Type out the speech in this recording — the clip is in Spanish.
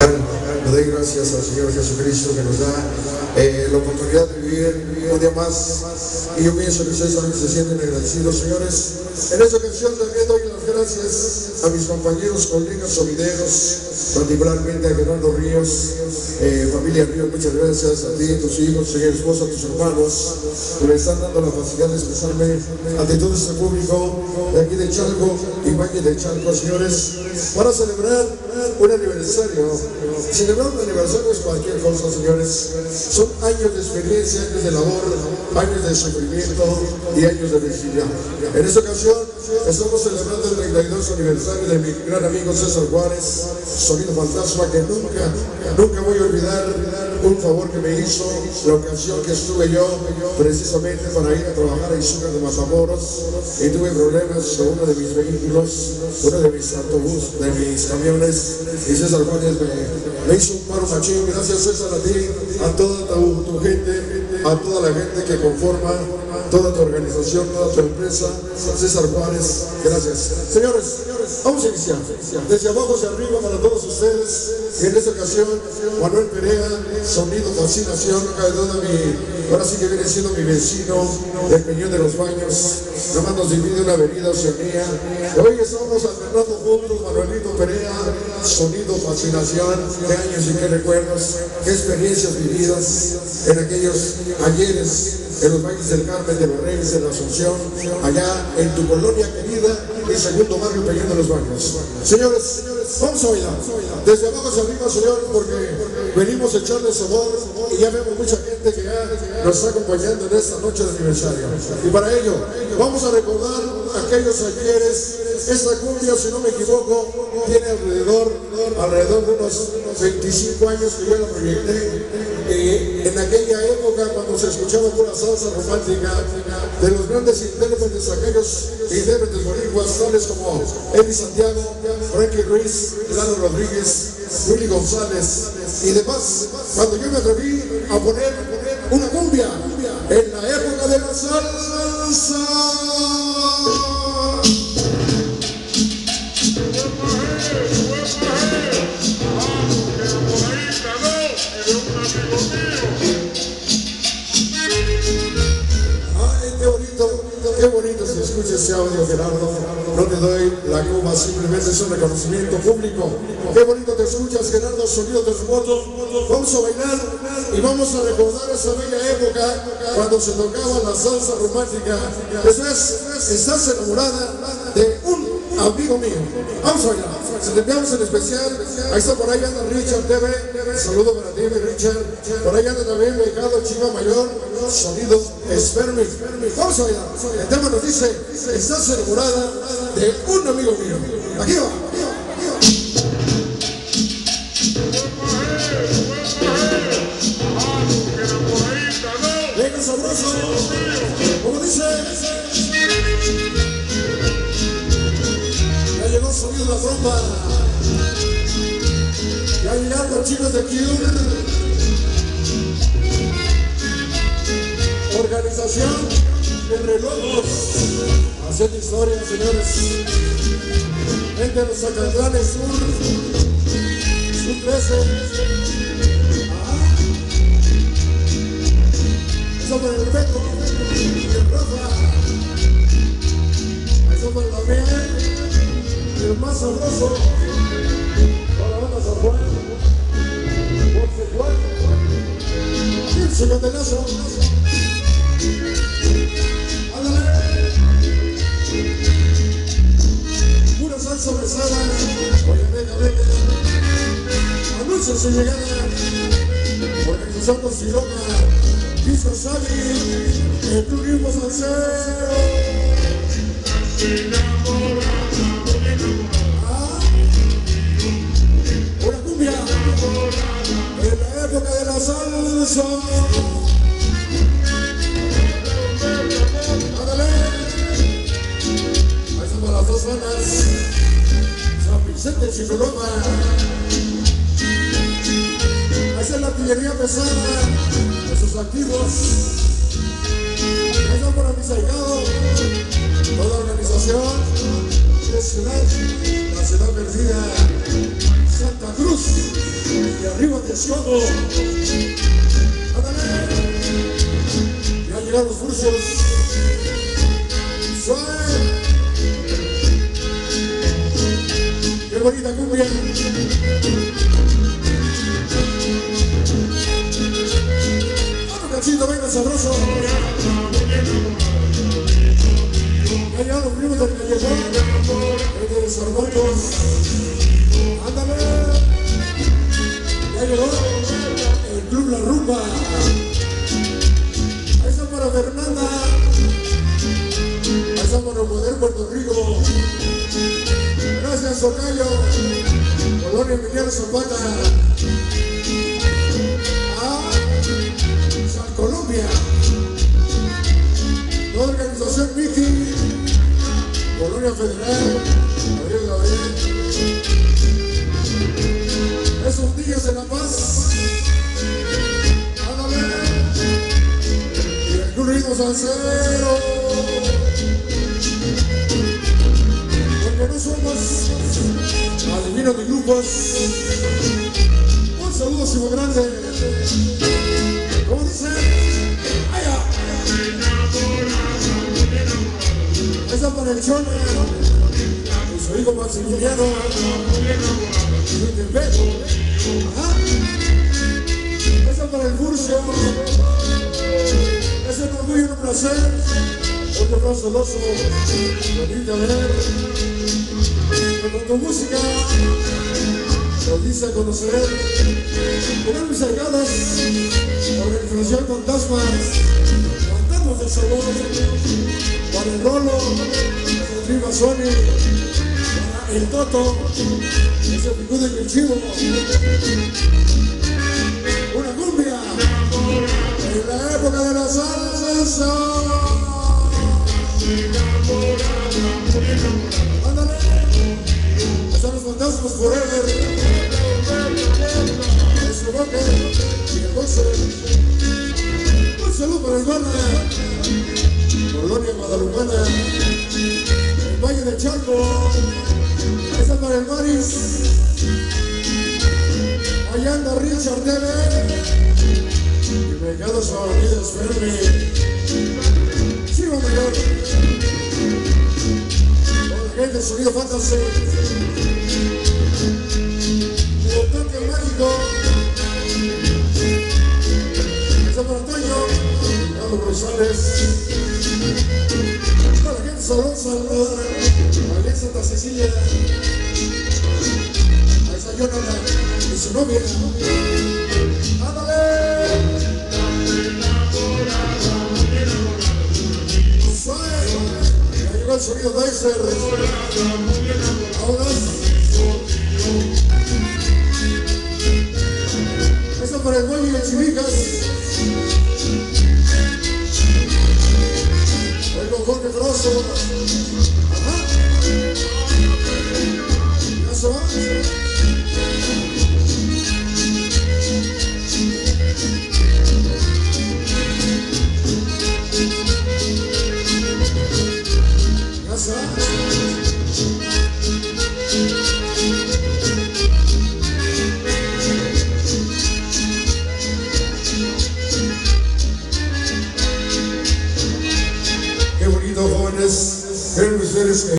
trabajar. Le doy gracias al Señor Jesucristo que nos da la oportunidad de vivir un día más. Y yo pienso que ustedes también se sienten agradecidos, señores. En esta ocasión también doy las gracias a mis compañeros, colegas, solideros, particularmente a Gerardo Ríos, familia Ríos, muchas gracias a ti, a tus hijos, señor esposa, a tus hermanos, que me están dando la facilidad de expresarme ante todo este público de aquí de Chalco y Valle de Chalco, señores, para celebrar un aniversario. Celebrar un aniversario es cualquier cosa, señores. Son años de experiencia, años de labor, años de sufrimiento y años de felicidad. En esta ocasión estamos celebrando el 32 aniversario de mi gran amigo César Juárez, Sonido Fantasma, que nunca voy a olvidar un favor que me hizo la ocasión que estuve yo precisamente para ir a trabajar a Izúcar de Matamoros y tuve problemas con uno de mis vehículos, uno de mis autobuses, de mis camiones, y César Juárez me hizo un paro machín. Gracias, César, a ti, a toda tu gente, a toda la gente que conforma toda tu organización, toda tu empresa. César Juárez, gracias. Señores, vamos a iniciar desde abajo hacia arriba para todos ustedes. Y en esta ocasión, Manuel Perea, Sonido Fascinación, no cabe duda, ahora sí que viene siendo mi vecino del Peñón de los Baños. Nomás nos divide una avenida Oceanía. Hoy estamos alternando juntos, Manuelito Perea, Sonido Fascinación. Qué años y qué recuerdos, qué experiencias vividas en aquellos ayeres en los valles del Carmen, de los Reyes, de la Asunción, allá en tu colonia querida, el segundo barrio Peñón de los Baños. Señores, vamos a bailar desde abajo hacia arriba, señores, porque venimos a echarle sabor y ya vemos mucha gente que ya nos está acompañando en esta noche de aniversario. Y para ello, vamos a recordar aquellos ayeres. Esta cumbia, si no me equivoco, tiene alrededor de unos 25 años que yo la proyecté. En aquella época, cuando se escuchaba pura salsa romántica, de los grandes intérpretes, aquellos intérpretes boricuas, tales como Eddie Santiago, Frankie Ruiz, Lalo Rodríguez, Willy González y demás, cuando yo me atreví a poner una cumbia en la época de la salsa. Qué bonito se escucha ese audio, Gerardo. No te doy la cuba, simplemente es un reconocimiento público. Qué bonito te escuchas, Gerardo, sonido de remoto. Vamos a bailar y vamos a recordar esa bella época cuando se tocaba la salsa romántica. Eso es, estás enamorada de un amigo mío. Vamos a bailar. Se te enviamos en especial. Ahí está, por ahí anda Richard TV. Saludo para ti, Richard. Por ahí anda también Becado Chiva Mayor. Sonido Espermi. Vamos a bailar. El tema nos dice: estás enamorada de un amigo mío. Aquí va. Venga, sabroso. Como dice. Ya llegó Sonido la trompa. Ya llegaron los chicos de Cure. Organización Entre Lobos, haciendo historia, señores. Gente de los Zacatlanes Sur 13. Eso para el Beto, el Rafa. Eso para la mía, el más sabroso. Para la banda San Juan, Jorge Juan, y el señor de Lazo. Pura salsa pesada. Oye, venga. Anuncia su llegada. Organización Consiloma, Disco Sabi, el turismo salsero. Una cumbia en la época de la salsa. Las dos zonas, San Vicente, Chicholoma. Esa es la artillería pesada de sus activos. Eso para mis ahijados, toda organización de ciudad, la ciudad perdida, Santa Cruz. arriba de Escobo. Ándale. Ya llegaron los furcios. Suave. Qué bonita cumbia. Otro cachito, venga sabroso. Ya llegaron los primos del callejón. El de los Armatos. Ándale. Ya llegó el Club La Rumba. Ahí está para Fernanda. Ahí está para Poder Puerto Rico. Gracias, Socayo. Colonia Emiliano Zapata. Ah, San Colombia. La organización Miki. Colonia Federal. Gabriel Gabriel. Esos días de La Paz. Ándale. Y el Club Ritmo Salsero. Porque no somos adivinos de grupos. Un saludo Simo Grande. ¿Cómo dice? ¡Allá! Esa para el Chone. Y su hijo Maximiliano. Ajá. Esa para el Furcio. Es un orgullo y un placer. Otro Fran Soloso. Bonita ver. Que con tu música nos dice a conocer. Tenemos mis allegados. Organización Fantasmas. Cantamos de sabor. Para el Rolo. Para el Riva Sony. Para el Toto. Ese picudo y el Chivo. Una cumbia. En la época de la salsa. Ándale. Están los Fantasmas Forever. El Soboque y el Boxer. Un saludo para el Guarda. Colonia Guadalupana. El Valle de Chalco. Esa para el Maris. Allá anda Richard TV. Y Mercado Sabanidas Fermi. Chivo Mayor. Toda la gente de Sonido Fantasy. El Toque Mágico. Esa para Antonio. Ricardo Rosales. Toda la gente de Salón Salvador. Allá en Santa Cecilia. Ahí está Jonathan y su novia. ¡Ándale! Suave. Ya llegó el sonido Dicer. Ahora.